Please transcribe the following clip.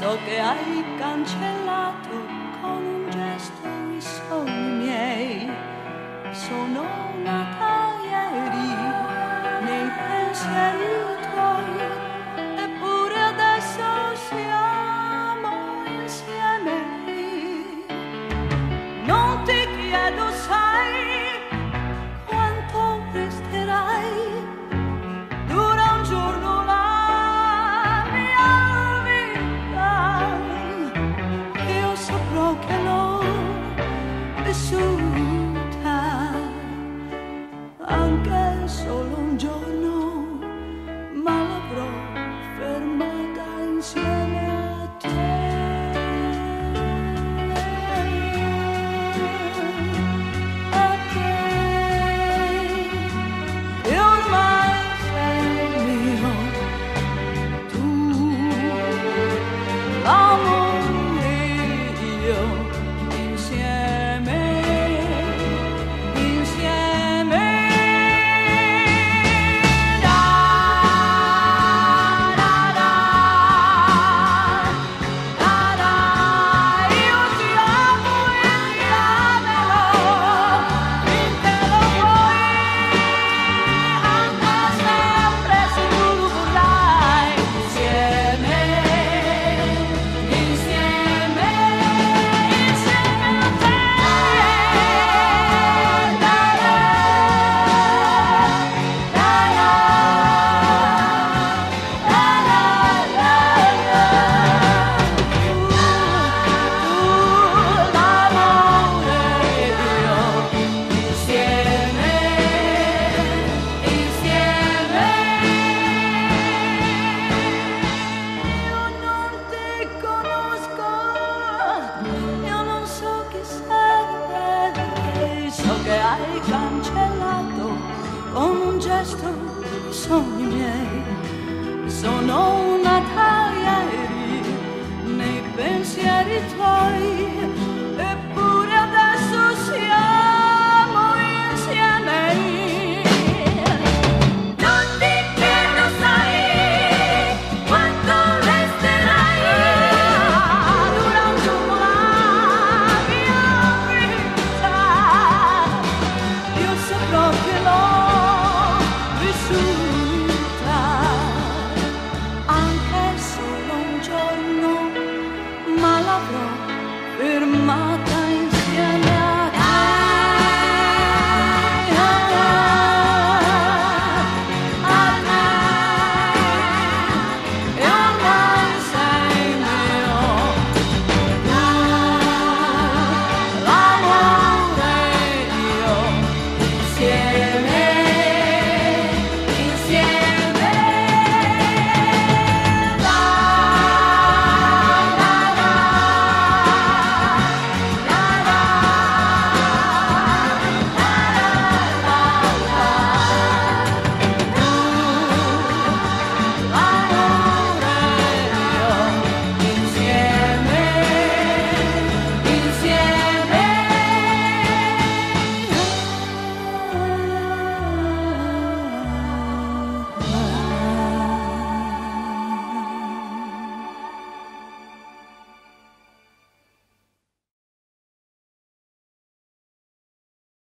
so che hai cancellato con un gesto i sogni miei. Sono nata ieri nei pensieri tuoi, eppure adesso siamo insieme. Non ti chiedo, sai, quanto resterai. Dura un giorno la mia vita, io saprò che l'ho vissuta anche solo un giorno, ma l'avrò fermata insieme a te. A te. E ormai sei mio, tu, l'amore e io, insieme, insieme. Da, da, da, da, da. Io ti amo e ti amerò finché lo vuoi, anche sempre se tu lo vorrai. Insieme, insieme, insieme a te. Da, da, da, l'amore e io, insieme, insieme. Io non ti conosco, io non so chi sei, so che hai cancellato con un gesto i sogni miei. Sono nata ieri nei pensieri tuoi,